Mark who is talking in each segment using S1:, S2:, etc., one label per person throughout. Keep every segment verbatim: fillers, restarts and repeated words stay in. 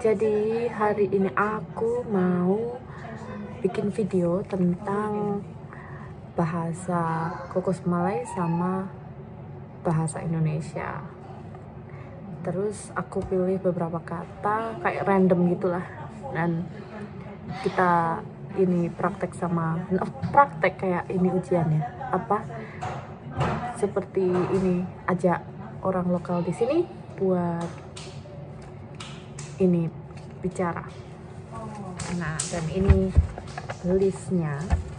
S1: Jadi hari ini aku mau bikin video tentang bahasa Kokos Malay sama bahasa Indonesia. Terus aku pilih beberapa kata kayak random gitulah, dan kita ini praktek sama no, praktek kayak ini ujiannya apa seperti ini, ajak orang lokal di sini buat ini bicara. Nah, dan ini listnya.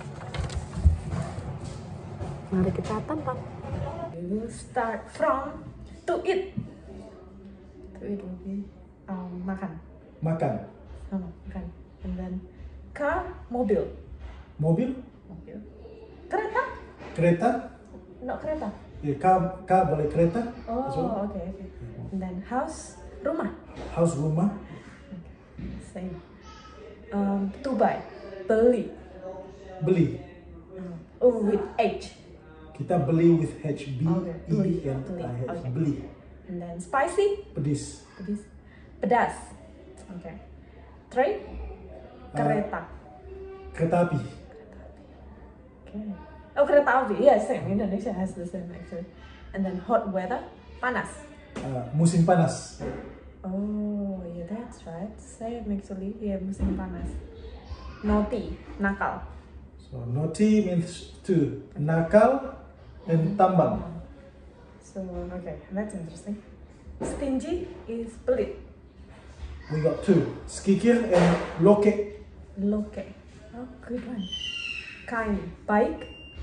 S1: Mari kita tonton. You start from to eat. To eat lebih um, makan.
S2: Makan.
S1: Oh, makan. And then car, mobil.
S2: Mobil.
S1: Mobil. Kereta?
S2: Kereta.
S1: No, kereta.
S2: Ya, car, car boleh kereta.
S1: Oh, oke, oke. Okay. And then house, rumah.
S2: House, rumah.
S1: Okay. Same. Um, to buy, beli.
S2: Beli.
S1: Oh, with H.
S2: Kita beli with H, B,
S1: Okay.
S2: E,
S1: Beli.
S2: N,
S1: Beli.
S2: I, H.
S1: Okay.
S2: Beli.
S1: And then spicy.
S2: Pedis.
S1: Pedis. Pedas. Okay. Train. Kereta.
S2: Kereta api.
S1: Okay. Oh, kereta api. Yeah, same. Indonesia has the same actually. And then hot weather. Panas.
S2: Uh, musim panas.
S1: Oh, yeah, that's right. Same actually. Yeah, musim panas. Naughty. Nakal.
S2: So naughty means two. Nakal and tambang.
S1: So, okay, that's interesting. Stingy is pelit.
S2: We got two. Skikir and loke.
S1: Loke. Oh, good one. Kind. Baik.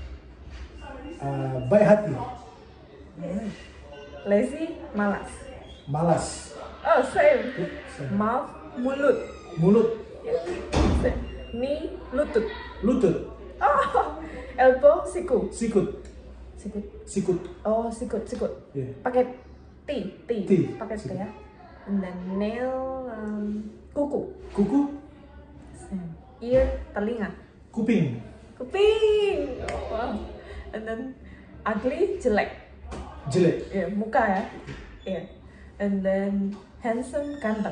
S2: Uh, baik hati.
S1: Yeah. Lazy. Malas.
S2: Malas.
S1: Oh, same.
S2: Same.
S1: Mouth. Mulut.
S2: Mulut.
S1: Yeah. Same. Knee. Lutut.
S2: Lutut.
S1: Oh, elbow. Siku.
S2: Sikut.
S1: Sikut.
S2: Sikut.
S1: Oh, sikut. Sikut.
S2: Yeah.
S1: Pakai T. T.
S2: T.
S1: Pakai T
S2: Sikut.
S1: ya. And then nail. Um, kuku.
S2: Kuku.
S1: Same. Ear. Telinga.
S2: Kuping.
S1: Kuping. Oh, wow. And then ugly, jelek.
S2: Jelek.
S1: Ya, yeah, muka ya. Yeah. And then handsome, ganteng.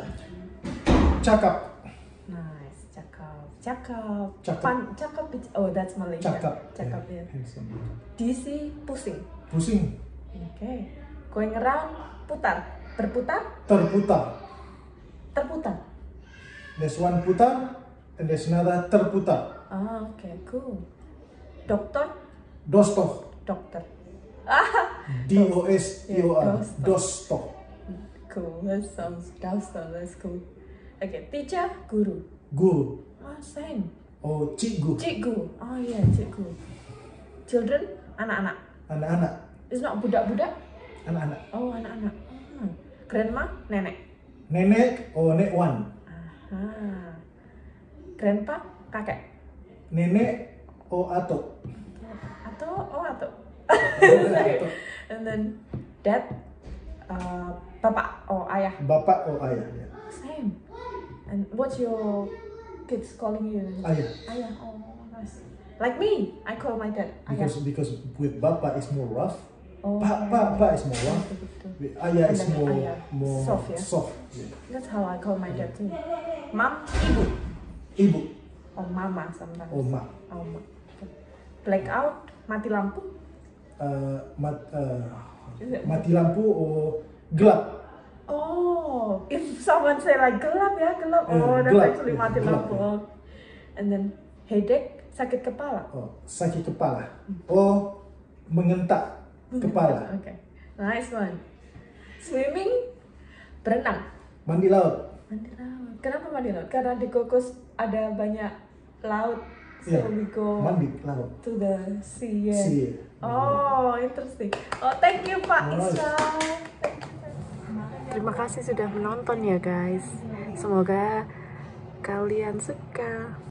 S2: Cakap.
S1: Nice, cakep, cakep.
S2: Cakep.
S1: Pan, cakep. Oh, that's Malaysia.
S2: Cakap.
S1: Cakep ya.
S2: Yeah. Handsome.
S1: D C, pusing.
S2: Pusing.
S1: Oke. Okay. Going around, putar. Berputar,
S2: Terputar.
S1: terputar.
S2: There's one putar and there's another terputar.
S1: Ah, oke, okay, cool. Dokter,
S2: Dostoh.
S1: dokter. Ah,
S2: D O S T O R.
S1: Yeah,
S2: Dostoh.
S1: cool. That sounds dokter. That's cool. Oke, okay, teacher, guru.
S2: Guru.
S1: Ah, same.
S2: Oh, cikgu.
S1: Cikgu. Oh iya, yeah, cikgu. Children, anak-anak.
S2: Anak-anak.
S1: It's not budak-budak.
S2: Anak-anak.
S1: Oh, anak-anak. Hmm. Grandma, nenek.
S2: Nenek. Oh, nek one.
S1: Aha. Grandpa, kakek.
S2: Nenek. Oh, atok.
S1: Atau, oh atau.
S2: Atok.
S1: And then dad, uh, bapak, oh ayah.
S2: Bapak. Oh, ayah. Ya.
S1: Same. And what's your kids calling you?
S2: Ayah.
S1: Ayah. Oh, nice. Like me, I call my dad ayah.
S2: Because because with bapak is more rough.
S1: Oh,
S2: Pak,
S1: yeah.
S2: pak, pak is more rough.
S1: Betul, betul.
S2: With ayah
S1: And
S2: is
S1: then
S2: more
S1: ayah.
S2: more
S1: Soft, ya?
S2: soft. Yeah.
S1: That's how I call my dad too. Mom, ibu.
S2: Ibu.
S1: Oh, mama sometimes.
S2: Oh, ma.
S1: Oh, ma. Blackout, mati lampu.
S2: Uh, mat, uh,
S1: Is it-
S2: mati lampu. Oh, gelap.
S1: Oh, if someone say like gelap ya, gelap.
S2: Eh,
S1: Oh, that's
S2: gelap,
S1: actually
S2: ya,
S1: mati
S2: gelap,
S1: lampu.
S2: ya.
S1: And then headache, sakit kepala.
S2: Oh, sakit kepala. Oh, mengentak kepala.
S1: Okay, nice one. Swimming, berenang.
S2: Mandi laut.
S1: Mandi laut. Kenapa mandi laut? Karena di Kokos ada banyak laut, so
S2: Ya,
S1: we go
S2: mandi laut.
S1: to the sea. Yeah.
S2: Sea.
S1: Oh, interesting. Oh, thank you Pak
S2: Nice.
S1: Isra. Terima kasih sudah menonton ya guys. Semoga kalian suka.